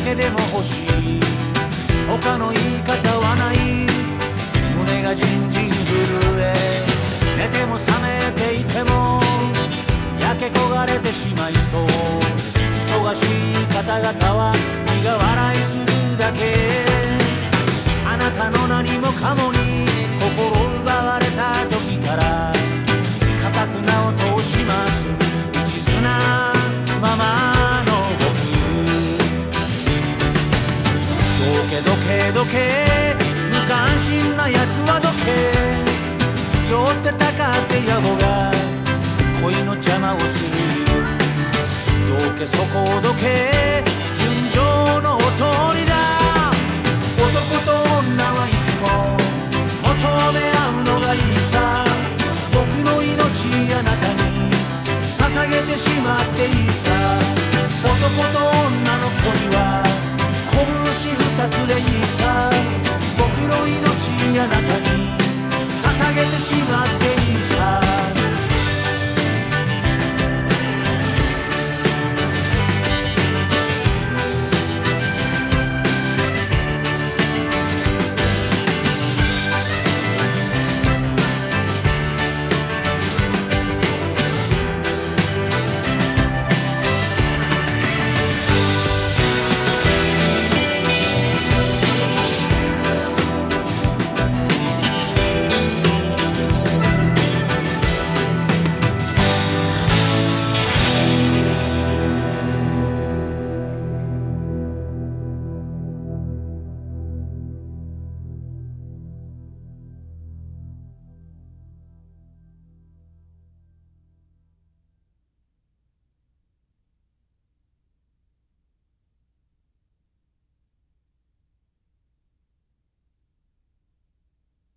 けでも欲しい、他の言い方はない。胸がじんじん震え、寝ても覚めていても焼け焦がれてしまいそう。忙しい方々は苦笑いするだけ。あなたの何もかもに心奪われた時から固く名を通します、一途なままの僕。どけどけどけ、無関心なやつはどけ。酔ってたかって野暮が恋の邪魔をする。どけそこをどけ、